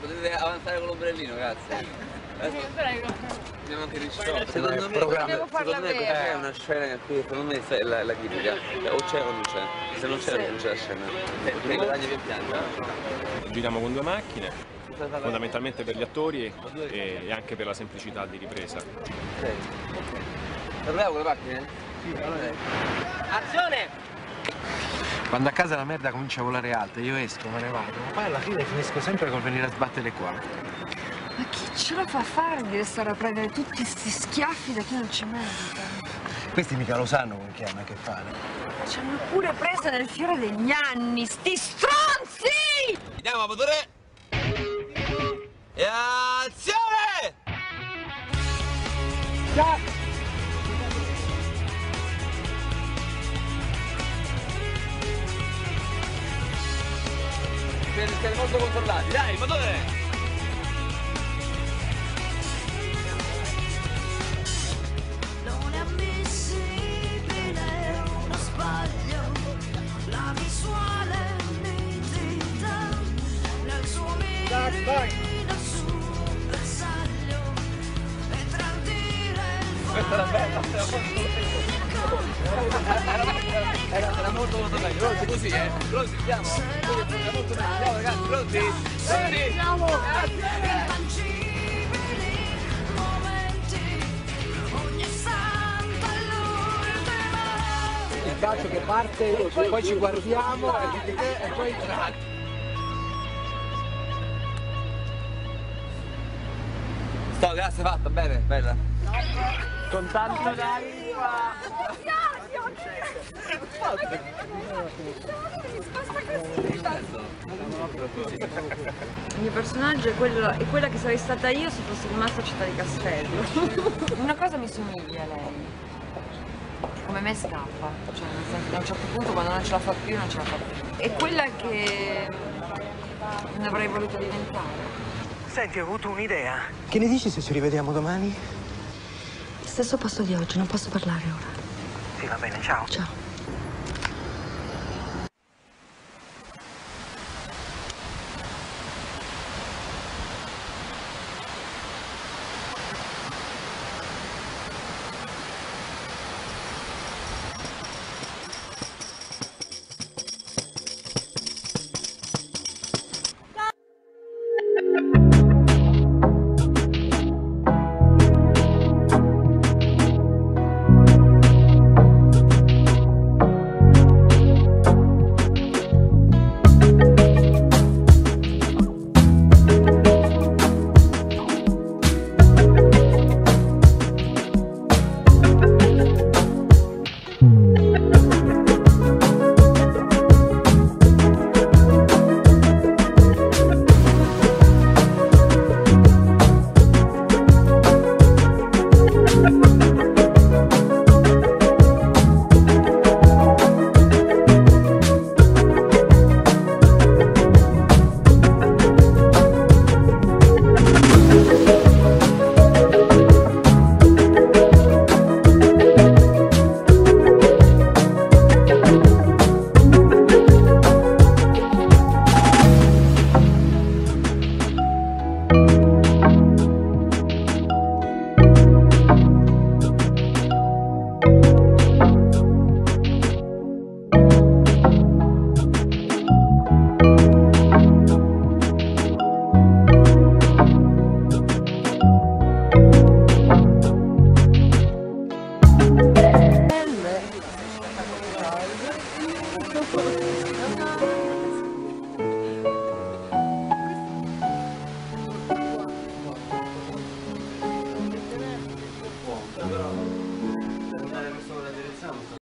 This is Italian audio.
potete avanzare con l'ombrellino, grazie. Abbiamo anche risciolto. Secondo me è una scena in cui secondo me è la chimica. O c'è o non c'è. Se non c'è non c'è la scena. Quindi guadagni più pianta. Giriamo con 2 macchine, fondamentalmente per gli attori e anche per la semplicità di ripresa. Ok. Proviamo con le macchine? Sì, allora. Azione! Quando a casa la merda comincia a volare alta, io esco, me ne vado, ma poi alla fine finisco sempre col venire a sbattere qua. Ma chi ce lo fa fare di restare a prendere tutti questi schiaffi da chi non ci merita? Questi mica lo sanno con chi hanno a che fare. Ci hanno pure presa nel fiore degli anni, sti stronzi! Andiamo a motore! E azione! Siete molto controllati, dai, motore! Non è ammissibile uno sbaglio, la visuale nitida nel suo mirino sul bersaglio e tradire il Questa era bella, era molto meglio, pronti così, pronti, siamo, era molto meglio, andiamo ragazzi, pronti? Pronti? Andiamo! intangibili momenti, ogni santa l'ultima. Il calcio che parte, poi ci guardiamo e poi... Sto, grazie, fatta, bene, bella. Con tanto d'anima! Il mio personaggio è quella che sarei stata io se fossi rimasta a Città di Castello. Una cosa mi somiglia a lei. Come me scappa. Cioè, nel senso che a un certo punto quando non ce la fa più, non ce la fa più. È quella che non avrei voluto diventare. Senti, ho avuto un'idea. Che ne dici se ci rivediamo domani? Stesso posto di oggi, non posso parlare ora. Sì, va bene, ciao. Ciao. Ciao.